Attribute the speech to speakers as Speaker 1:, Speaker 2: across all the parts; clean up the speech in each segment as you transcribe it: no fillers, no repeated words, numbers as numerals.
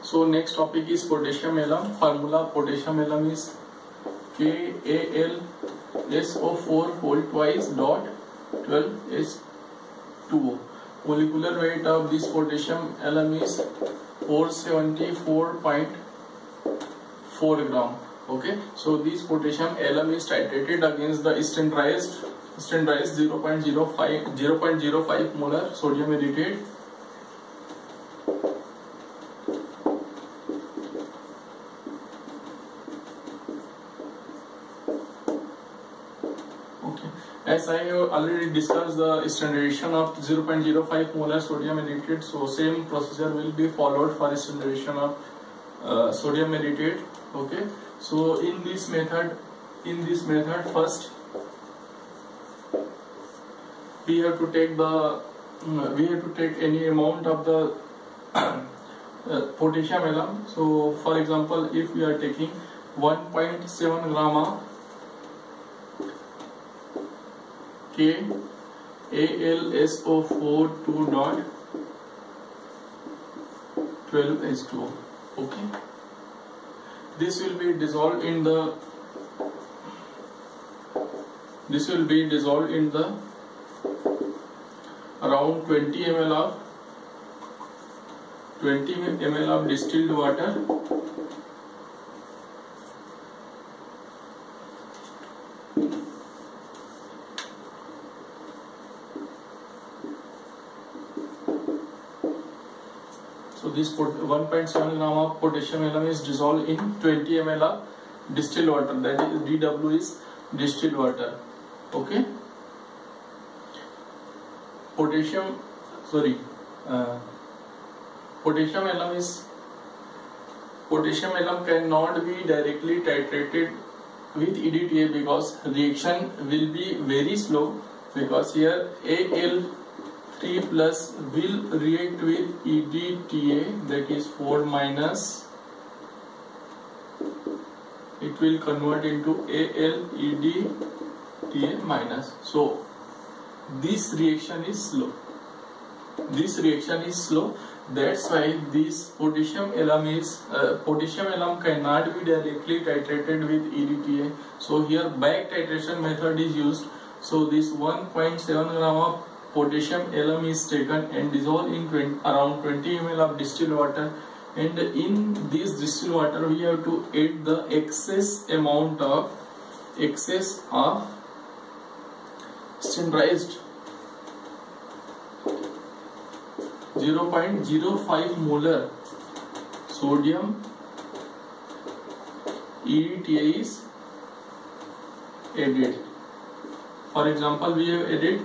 Speaker 1: So next topic is potassium alum. Formula potassium alum is KAlSO4 whole twice dot 12H2O. Molecular weight of this potassium alum is 474.4 gram. Okay, so this potassium alum is titrated against the standardized 0.05 molar sodium editate. As I have already discussed the standardization of 0.05 molar sodium editate, so same procedure will be followed for standardization of sodium editate. Okay, so in this method first we have to take any amount of the potassium alum. So for example, if we are taking 1.7 gram of KAlSO4 2.12H2O. Okay, this will be dissolved in the around 20 ml of distilled water. So this 1.7 gram of potassium alum is dissolved in 20 ml of distilled water, that is DW is distilled water. Okay, potassium alum cannot be directly titrated with EDTA because reaction will be very slow, because here Al3 plus will react with EDTA, that is 4 minus, it will convert into AlEDTA minus. So this reaction is slow. That's why this potassium alum cannot be directly titrated with EDTA. So here back titration method is used. So this 1.7 gram of potassium alum is taken and dissolved in around 20 ml of distilled water, and in this distilled water we have to add the excess of standardized 0.05 molar sodium EDTA is added. For example, we have added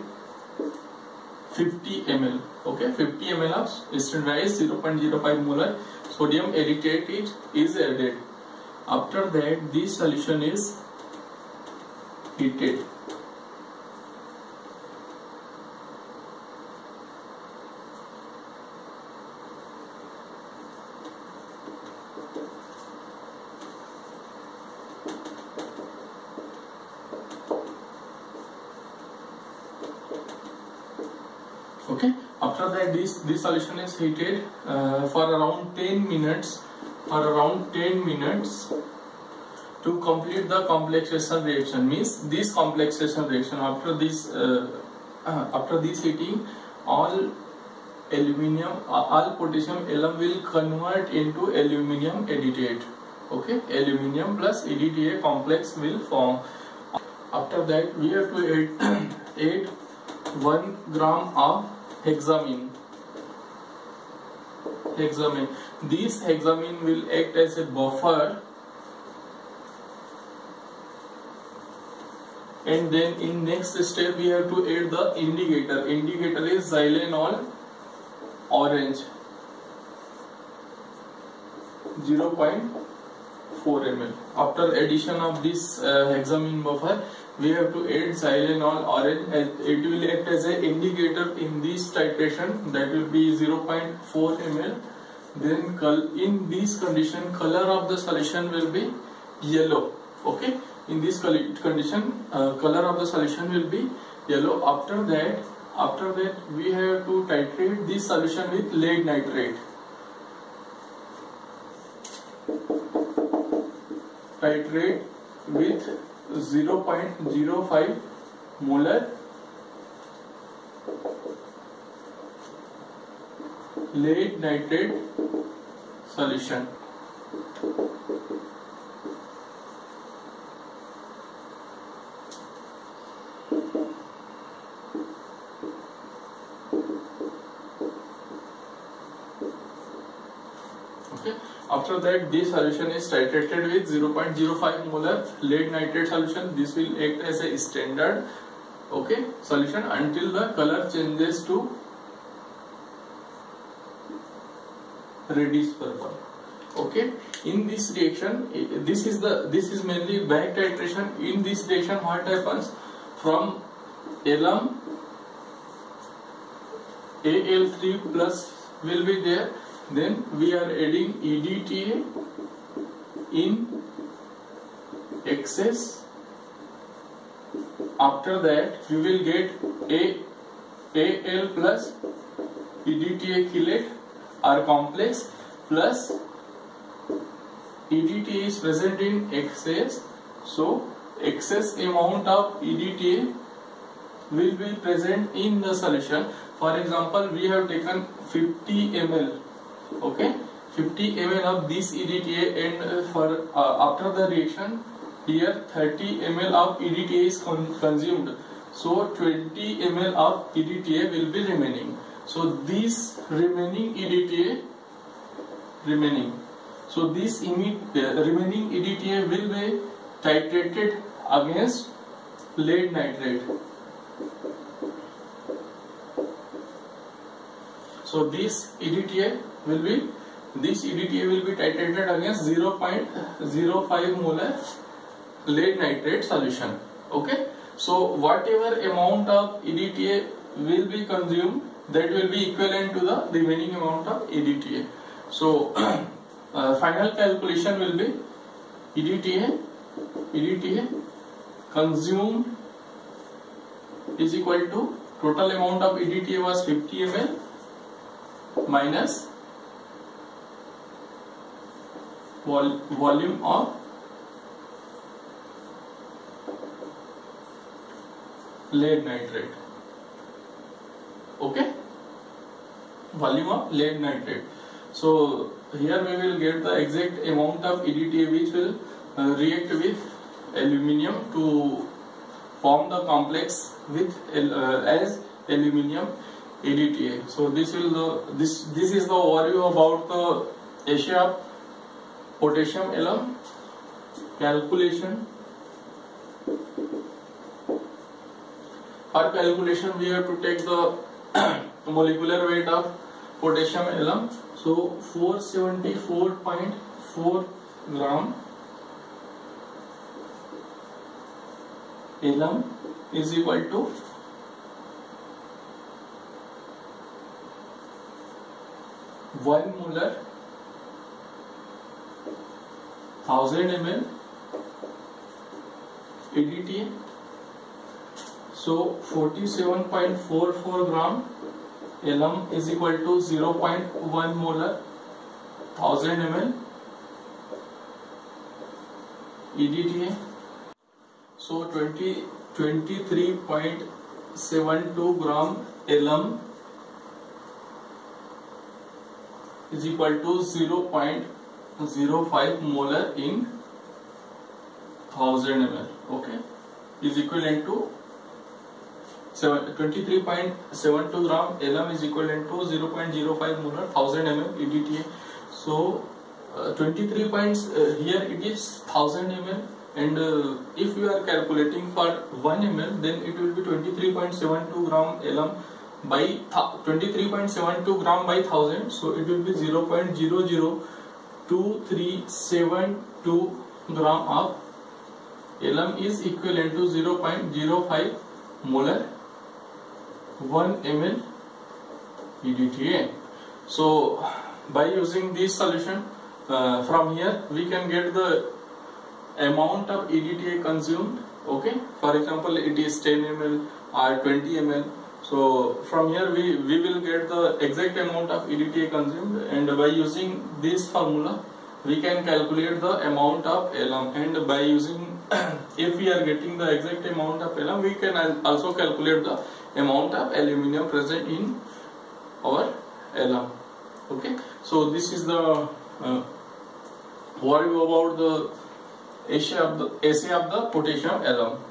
Speaker 1: 50 ml. Okay, 50 ml of standardized 0.05 molar sodium editate is added. After that, this solution is heated. Okay, after that this solution is heated for around 10 minutes to complete the complexation reaction. Means this complexation reaction, after this heating, all potassium alum will convert into aluminium editate. Okay, aluminium plus EDTA complex will form. After that we have to add 1 gram of hexamine. This hexamine will act as a buffer, and then in next step we have to add the indicator. Indicator is xylenol orange 0.4 ml. After addition of this hexamine buffer, we have to add xylenol orange, and it will act as an indicator in this titration, that will be 0.4 ml. Then in this condition, color of the solution will be yellow. Okay, in this condition, color of the solution will be yellow. After that we have to titrate this solution with lead nitrate. titrate with 0.05 molar lead nitrate solution. Okay. After that, this solution is titrated with 0.05 molar lead nitrate solution. This will act as a standard, okay, solution until the color changes to reddish purple. Okay. In this reaction, this is mainly back titration. In this reaction, what happens? From alum, Al3 plus will be there. Then we are adding EDTA in excess. After that, we will get Al plus EDTA chelate or complex plus EDTA is present in excess. So excess amount of EDTA will be present in the solution. For example, we have taken 50 ml. Okay, 50 ml of this EDTA, and for after the reaction, here 30 ml of EDTA is consumed. So 20 ml of EDTA will be remaining. So this remaining EDTA So this remaining EDTA will be titrated against lead nitrate. So this EDTA will be titrated against 0.05 molar lead nitrate solution. Okay. So whatever amount of EDTA will be consumed, that will be equivalent to the remaining amount of EDTA. So final calculation will be EDTA consumed is equal to total amount of EDTA was 50 ml minus volume of lead nitrate. Okay, volume of lead nitrate. So here we will get the exact amount of EDTA which will react with aluminium to form the complex with as aluminium EDTA. So this is the overview about the Asia potassium alum calculation. For calculation, we have to take the molecular weight of potassium alum. So 474.4 gram alum is equal to 1 molar 1000 ml EDTA. So 47.44 gram alum is equal to 0.1 molar 1000 ml EDTA. So 23.72 gram alum is equal to 0.05 molar in 1000 ml. Okay, is equivalent to 23.72 gram alum is equivalent to 0.05 molar 1000 ml EDTA. So 23 here it is 1000 ml, and if you are calculating for 1 ml, then it will be 23.72 gram alum by 23.72 gram by 1000. So it will be 0.00237 gram of alum is equivalent to 0.05 molar 1 ml EDTA. So by using this solution, from here we can get the amount of EDTA consumed. Okay, for example, it is 10 ml or 20 ml. So from here we will get the exact amount of EDTA consumed, and by using this formula we can calculate the amount of alum, and by using if we are getting the exact amount of alum, we can also calculate the amount of aluminium present in our alum. Okay, so this is the overview about the assay of the potassium alum.